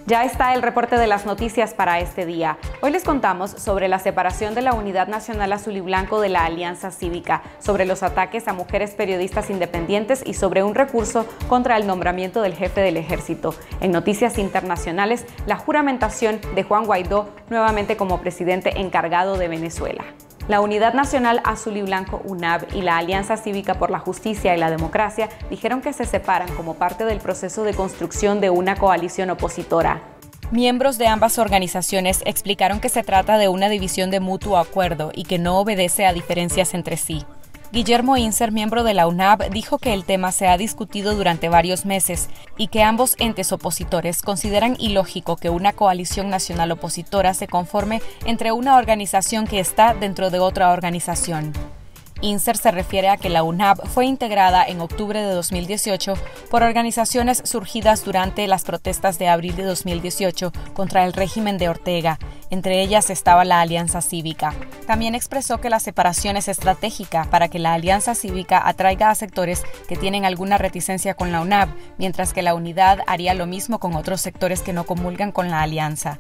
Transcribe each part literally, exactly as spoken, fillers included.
Ya está el reporte de las noticias para este día. Hoy les contamos sobre la separación de la Unidad Nacional Azul y Blanco de la Alianza Cívica, sobre los ataques a mujeres periodistas independientes y sobre un recurso contra el nombramiento del jefe del ejército. En noticias internacionales, la juramentación de Juan Guaidó nuevamente como presidente encargado de Venezuela. La Unidad Nacional Azul y Blanco, U N A B, y la Alianza Cívica por la Justicia y la Democracia dijeron que se separan como parte del proceso de construcción de una coalición opositora. Miembros de ambas organizaciones explicaron que se trata de una división de mutuo acuerdo y que no obedece a diferencias entre sí. Guillermo Inser, miembro de la U N A B, dijo que el tema se ha discutido durante varios meses y que ambos entes opositores consideran ilógico que una coalición nacional opositora se conforme entre una organización que está dentro de otra organización. Inser se refiere a que la U N A B fue integrada en octubre de dos mil dieciocho por organizaciones surgidas durante las protestas de abril de dos mil dieciocho contra el régimen de Ortega. Entre ellas estaba la Alianza Cívica. También expresó que la separación es estratégica para que la Alianza Cívica atraiga a sectores que tienen alguna reticencia con la U N A B, mientras que la unidad haría lo mismo con otros sectores que no comulgan con la alianza.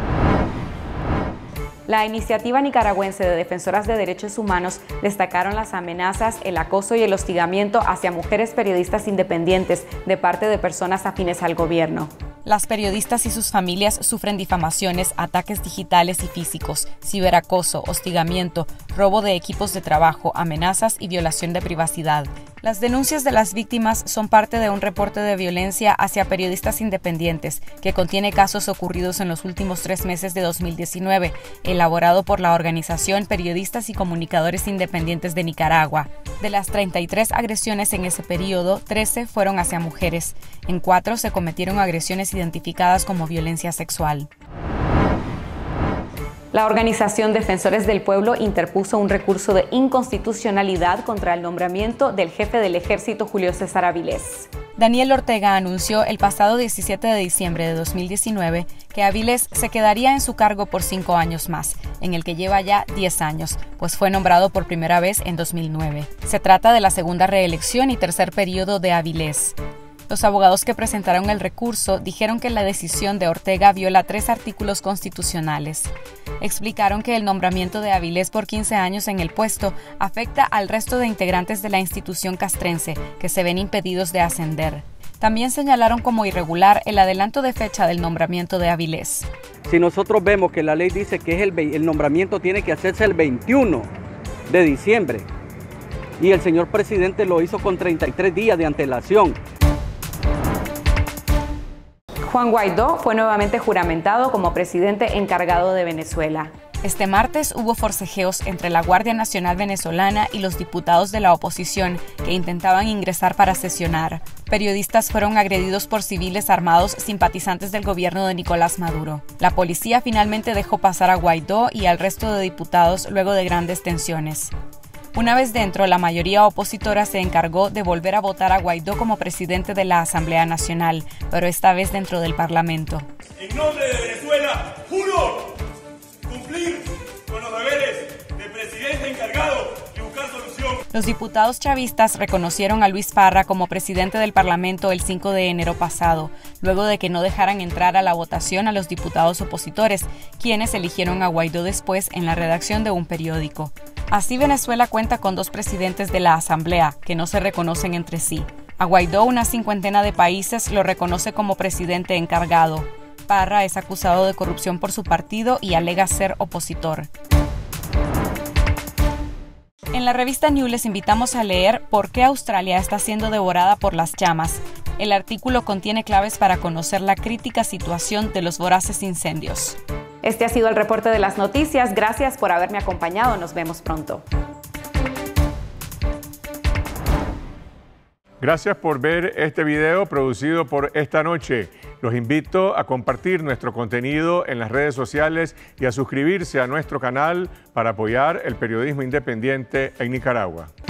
La iniciativa nicaragüense de defensoras de derechos humanos destacaron las amenazas, el acoso y el hostigamiento hacia mujeres periodistas independientes de parte de personas afines al gobierno. Las periodistas y sus familias sufren difamaciones, ataques digitales y físicos, ciberacoso, hostigamiento, robo de equipos de trabajo, amenazas y violación de privacidad. Las denuncias de las víctimas son parte de un reporte de violencia hacia periodistas independientes que contiene casos ocurridos en los últimos tres meses de dos mil diecinueve, elaborado por la organización Periodistas y Comunicadores Independientes de Nicaragua. De las treinta y tres agresiones en ese periodo, trece fueron hacia mujeres. En cuatro se cometieron agresiones identificadas como violencia sexual. La organización Defensores del Pueblo interpuso un recurso de inconstitucionalidad contra el nombramiento del jefe del ejército, Julio César Avilés. Daniel Ortega anunció el pasado diecisiete de diciembre de dos mil diecinueve que Avilés se quedaría en su cargo por cinco años más, en el que lleva ya diez años, pues fue nombrado por primera vez en dos mil nueve. Se trata de la segunda reelección y tercer periodo de Avilés. Los abogados que presentaron el recurso dijeron que la decisión de Ortega viola tres artículos constitucionales. Explicaron que el nombramiento de Avilés por quince años en el puesto afecta al resto de integrantes de la institución castrense, que se ven impedidos de ascender. También señalaron como irregular el adelanto de fecha del nombramiento de Avilés. Si nosotros vemos que la ley dice que es el, el nombramiento tiene que hacerse el veintiuno de diciembre y el señor presidente lo hizo con treinta y tres días de antelación. Juan Guaidó fue nuevamente juramentado como presidente encargado de Venezuela. Este martes hubo forcejeos entre la Guardia Nacional Venezolana y los diputados de la oposición que intentaban ingresar para sesionar. Periodistas fueron agredidos por civiles armados simpatizantes del gobierno de Nicolás Maduro. La policía finalmente dejó pasar a Guaidó y al resto de diputados luego de grandes tensiones. Una vez dentro, la mayoría opositora se encargó de volver a votar a Guaidó como presidente de la Asamblea Nacional, pero esta vez dentro del Parlamento. En nombre de Venezuela, juro cumplir con los deberes del presidente encargado y buscar solución. Los diputados chavistas reconocieron a Luis Parra como presidente del Parlamento el cinco de enero pasado, luego de que no dejaran entrar a la votación a los diputados opositores, quienes eligieron a Guaidó después en la redacción de un periódico. Así, Venezuela cuenta con dos presidentes de la Asamblea, que no se reconocen entre sí. A Guaidó, una cincuentena de países lo reconoce como presidente encargado. Parra es acusado de corrupción por su partido y alega ser opositor. En la revista New les invitamos a leer ¿Por qué Australia está siendo devorada por las llamas? El artículo contiene claves para conocer la crítica situación de los voraces incendios. Este ha sido el reporte de las noticias. Gracias por haberme acompañado. Nos vemos pronto. Gracias por ver este video producido por Esta Noche. Los invito a compartir nuestro contenido en las redes sociales y a suscribirse a nuestro canal para apoyar el periodismo independiente en Nicaragua.